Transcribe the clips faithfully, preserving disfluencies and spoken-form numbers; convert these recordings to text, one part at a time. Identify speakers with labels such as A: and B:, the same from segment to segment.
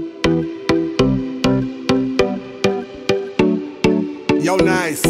A: Yo, nice.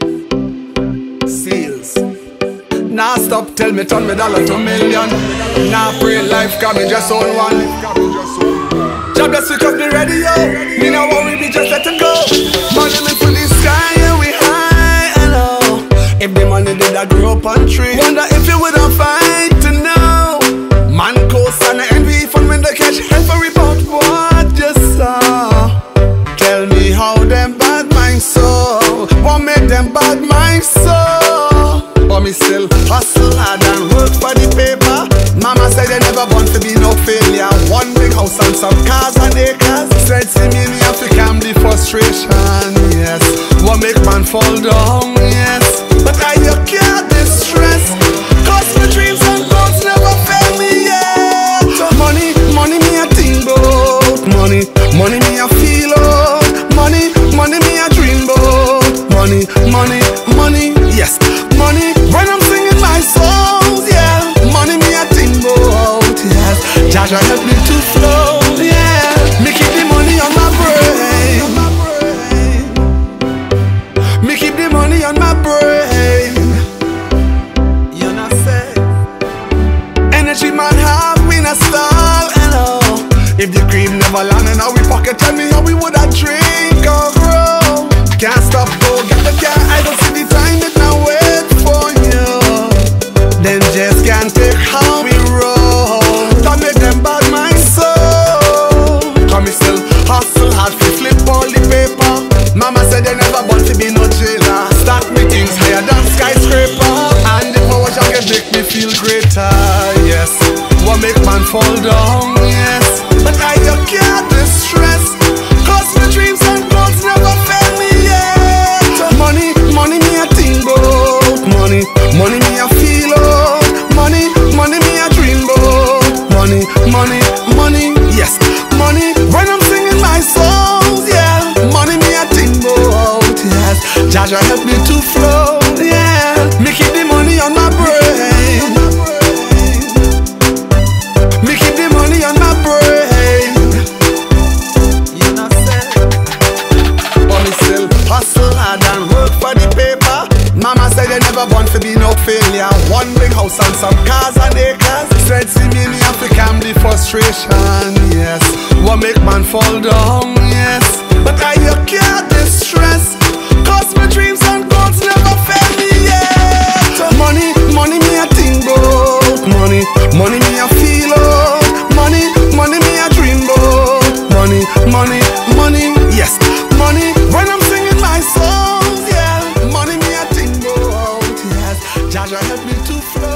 A: Seals. Nah, stop, tell me, turn me dollar to million. Nah, pray life, cause me just own one. Job bless we cause me ready, yo. Me no worry, me just let it go. Money me for the sky, yeah, we high and low. If the money did I grow up on tree, wonder if you would have fight to know. Man coast and the envy fun when they catch hell for report what you saw. Tell me how them bad minds so. What make them bad minds so? But me still hustle hard and work for the paper. Mama said they never born to be no failure. One big house and some cars and acres. Said see me, me have to calm the frustration, yes. What make man fall down, yes. But I you can't distress, cause my dreams and goals never fail me yet. Money, money me a think about. Money, money me a feel out. Money, money me a dream about. Money, money, money, yes. Money, when I'm singing my songs, yeah. Money me a think about, yes. Jaja help me to flow, yeah. Me keep the money on my brain. Me keep the money on my brain. You know say energy man have we not stall, hello. If the cream never land in our pocket, tell me how we would have drink or grow. Can't stop, go get the car, I don't see the time that now wait for you. Them just can't take how we roll. That make them bad my soul. Come me still hustle hard to flip all the paper. Mama said they never born to be no jailer. Start me things higher than skyscraper. And the power shall get make me feel greater, yes. What make man fall down, yes. But I you can't distress, cause my dreams and goals never fail me yet. Money, money me a think about. Money, money me a feel out. Money, money me a dream about. Money, money, money, yes. Money, when I'm singing my songs, yeah. Money me a think about, yes. Jaja help me to flow, yeah. Me keep the money on my brain. Me keep the money on my brain. You know say. But me still hustle hard and work for the paper. Mama said they never born to be no failure. One big house and some cars and acres. Said see me, me have to calm the frustration, yes. What make man fall down, yes. But I you can't distress, cause my dreams and goals never fail me yet. Money, money me a think about. Money, money me a feel out. Money, money me a dream about. Money, money, money, yes. Money, when I'm singing my songs, yeah. Money me a think about, yes. Jaja help me to flow.